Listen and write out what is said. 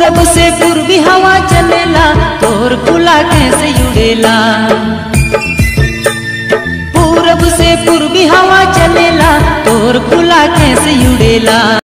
पूरब से पूर्वी हवा चलेला तोर खुला कैसे उड़ेला। पूरब से पूर्वी हवा चलेला तोर खुला कैसे उड़ेला।